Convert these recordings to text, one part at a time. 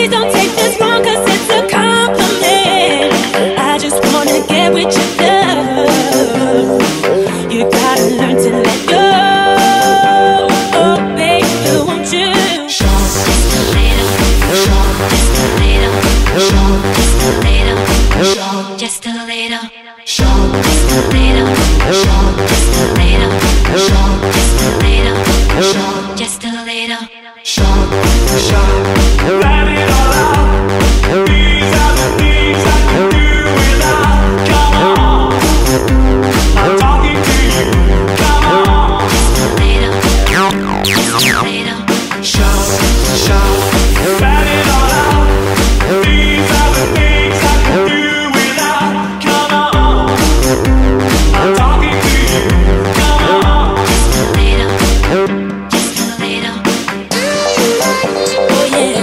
Please don't take this wrong, cause it's a compliment. I just wanna get with your love. You gotta learn to let go. Oh, baby, won't you? Just a little, just a little, just a little, just a little, just a little, just a little, just a little. Let it all out. These are the things I can do without. Come on, I'm talking to you. Come on, just a little, just a little. Let it all out. These are the things I can do without. Come on, I'm talking to you. Come on, just a little, just a little. Oh yeah.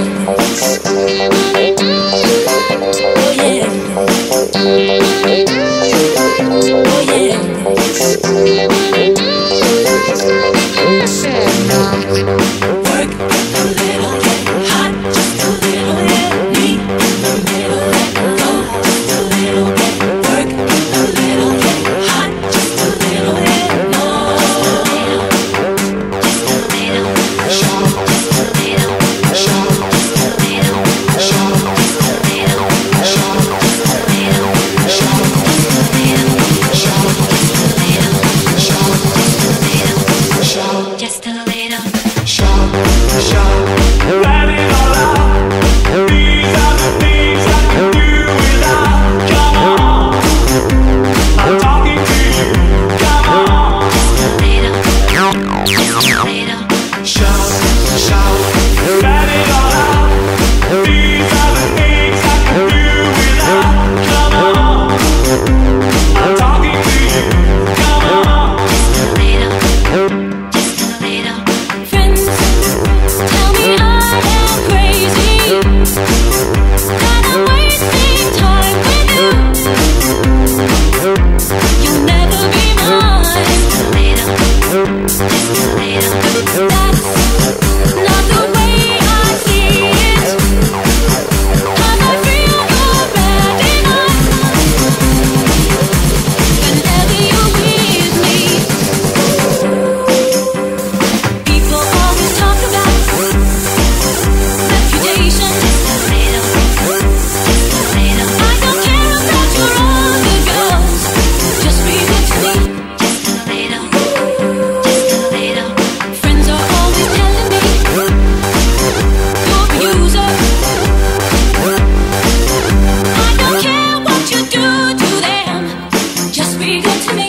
Oh yeah. Oh yeah. Work a little, get hot, just a little. Me in the middle, let go, just a little. Work a little, get hot, just a little. No, just a little, just a little, just a little, just a little, just a little. Let it all out. These are the things I can do without. Come on, I'm talking to you. Come on, just a little, just a little. Let it all out. These are the things I can do without. Come on, I'm talking to you. Come on, Just a little, just a little. Friends tell me I am crazy, that I'm wasting time with you. You'll never be mine. Just a little, just a little. That's not the way I see it, 'cause I feel you're bad enough. Whenever you're with me, people always talk about reputation. Just a little, just a little. I don't care about your other girls, just be good to me. Just a little, just a little. Friends are always telling me you're a user. I don't care what you do to them, just be good to me.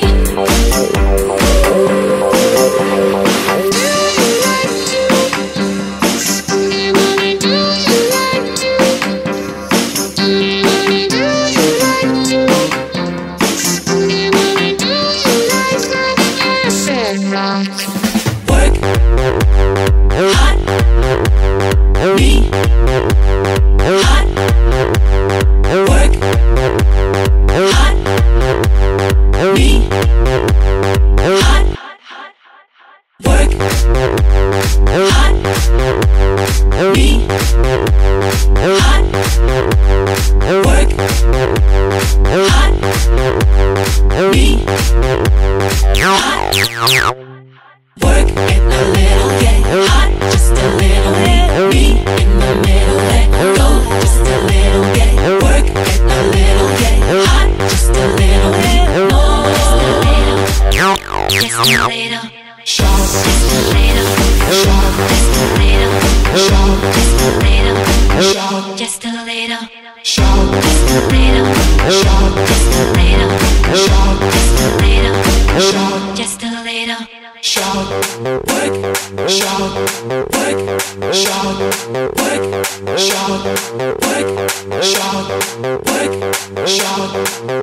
Work hot, me hot. Work hot, me hot. Work hot, me hot. Work hot, me hot. Work it a little, get hot, just a little. Me in the middle, let go, just a little. Get work it a little, get hot, just a little. No, just a little, just a little, just a little, just a little, just a little, just a little, just a little, just a little, just a little. Work, work, work, work, work, work, work.